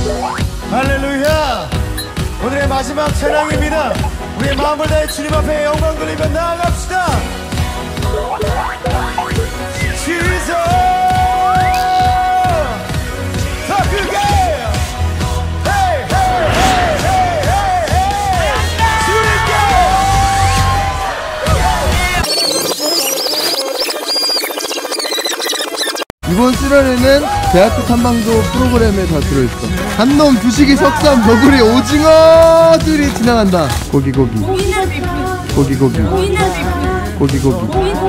할렐루야. 오늘의 마지막 찬양입니다. 우리의 마음을 다해 주님 앞에 영광 돌리며 나아갑시다. Jesus 더 크게. Hey, hey, hey, hey, hey, hey. 주님께. 이번 수련회는 대학교 탐방도 프로그램에 다 들어있어. 한놈, 두식이, 석삼, 너구리, 오징어들이 지나간다. 고기 고기 고기 고기 고기 고기.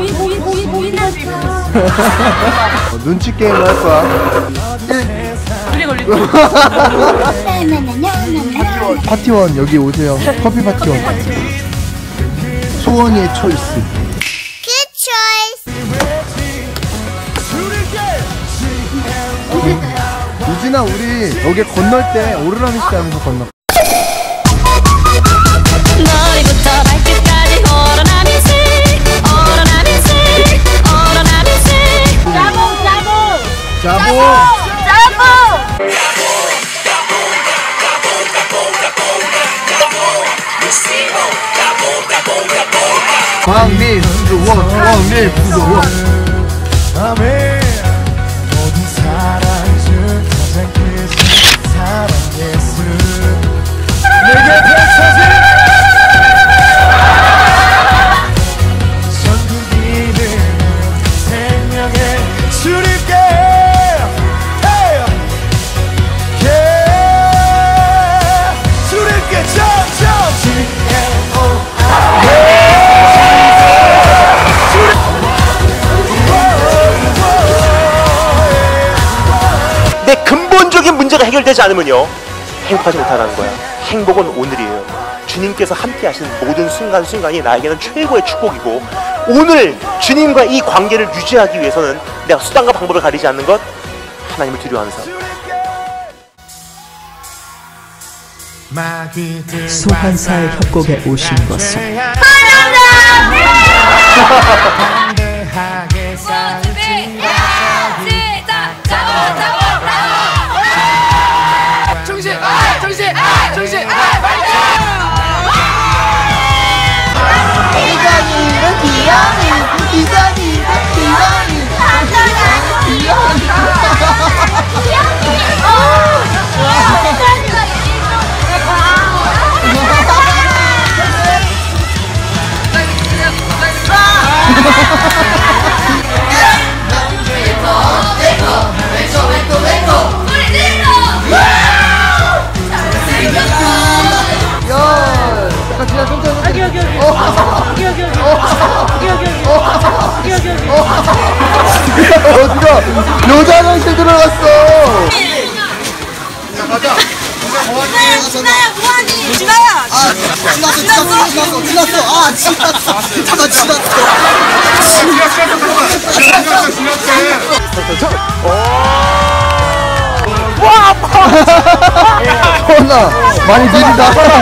눈치 게임 할 거야. 파티원 여기 오세요. 커피 파티원. 소원이의 초이스. 유진아, 우리 여기 건널 때 오르라미씨 하면서 건너. 머리부터 발끝까지 오로나미스 오로나미스 오로나미스 짜봉 짜봉 자보. 짜봉. 왕립수원 왕립수원. 아멘. 모든 사랑 중 가장 크신 사랑 예수 내게 펼쳐진 전국이는 생명의 주님께. 주님께 점점 내 근본적인 문제가 해결되지 않으면요 행복하지 못하다는 거야. 행복은 오늘이에요. 주님께서 함께 하시는 모든 순간순간이 나에게는 최고의 축복이고, 오늘 주님과 이 관계를 유지하기 위해서는 내가 수단과 방법을 가리지 않는 것, 하나님을 두려워하는 삶. 소환사의 협곡에 오신 것을 어디가 여자 화장실 들어갔어. 자 가자. 진아야 뭐하니? 진아야. 지났어. 아, 지났어. 잠깐 지났어. 와 아파. 소원아 많이 느리다.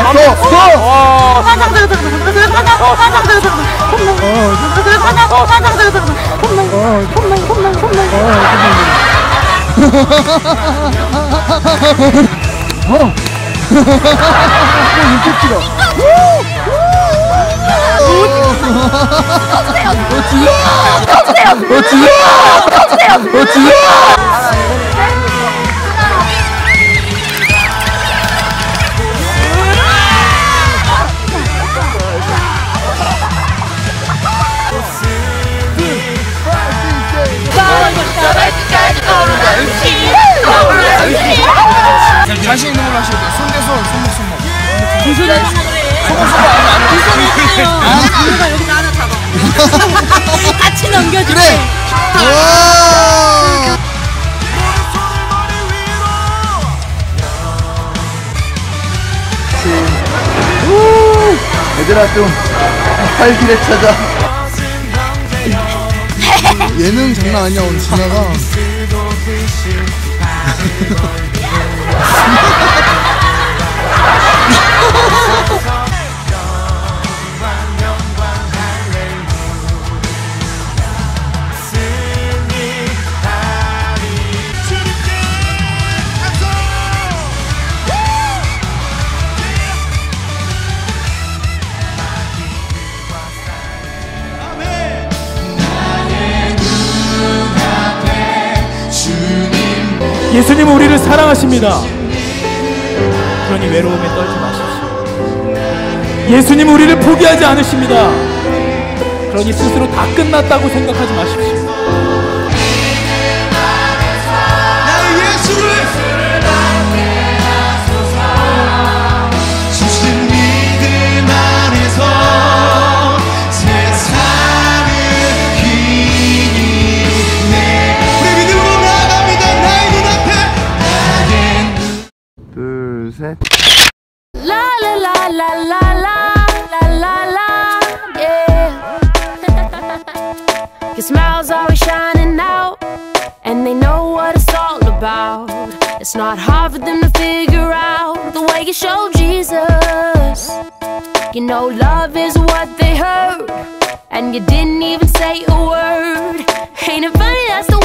자신 있는 걸로 하셔야 돼요. 손대손, 손목. 무슨 소리 하나 그래? 손목 여기서 하나 잡아. 같이 넘겨줄게. 그래. 얘들아 좀 활기를 찾아. 예능 장난 아니야 오늘 진아가. 사랑하십니다. 그러니 외로움에 떨지 마십시오. 예수님 우리를 포기하지 않으십니다. 그러니 스스로 다 끝났다고 생각하지 마십시오. 둘, 셋. La la la la la la la la la, yeah. Your smile's always shining out, and they know what it's all about. It's not hard for them to figure out the way you show Jesus. You know love is what they heard, and you didn't even say a word. Ain't it funny, that's the